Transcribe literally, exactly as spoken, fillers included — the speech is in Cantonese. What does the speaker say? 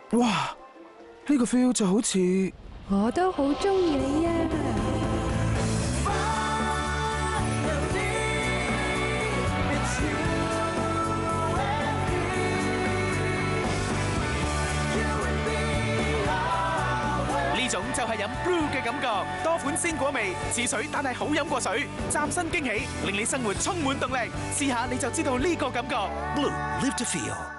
哇！呢個 feel 就好似我都好中意你啊！ 呢種就係飲 Blue 嘅感覺，多款鮮果味，似水但係好飲過水，嶄新驚喜，令你生活充滿動力。試下你就知道呢個感覺。Blue Live to Feel。